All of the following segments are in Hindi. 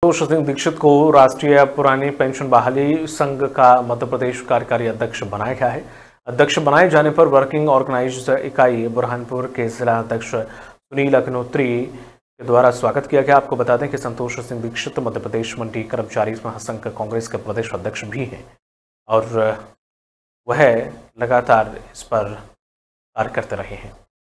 संतोष सिंह दीक्षित को राष्ट्रीय पुरानी पेंशन बहाली संघ का मध्य प्रदेश कार्यकारी अध्यक्ष बनाया गया है। अध्यक्ष बनाए जाने पर वर्किंग ऑर्गेनाइज इकाई बुरहानपुर के जिला अध्यक्ष सुनील अग्निहोत्री के द्वारा स्वागत किया गया। आपको बता दें कि संतोष सिंह दीक्षित मध्य प्रदेश मंडी कर्मचारी महासंघ कांग्रेस के प्रदेश अध्यक्ष भी हैं और वह लगातार इस पर कार्य करते रहे हैं।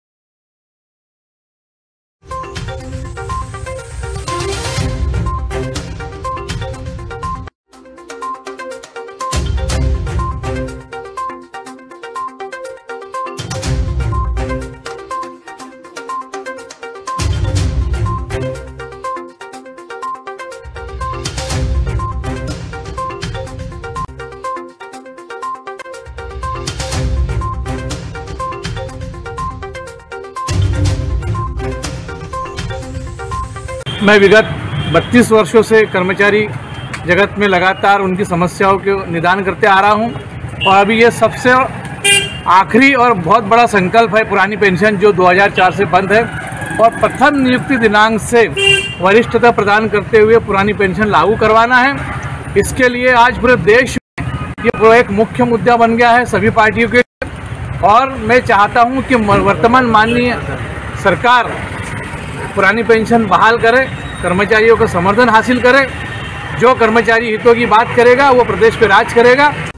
मैं विगत 32 वर्षों से कर्मचारी जगत में लगातार उनकी समस्याओं के निदान करते आ रहा हूं और अभी ये सबसे आखिरी और बहुत बड़ा संकल्प है पुरानी पेंशन जो 2004 से बंद है और प्रथम नियुक्ति दिनांक से वरिष्ठता प्रदान करते हुए पुरानी पेंशन लागू करवाना है। इसके लिए आज पूरे देश में ये एक मुख्य मुद्दा बन गया है सभी पार्टियों के और मैं चाहता हूँ कि वर्तमान माननीय सरकार पुरानी पेंशन बहाल करे, कर्मचारियों का समर्थन हासिल करे। जो कर्मचारी हितों की बात करेगा वो प्रदेश पे राज करेगा।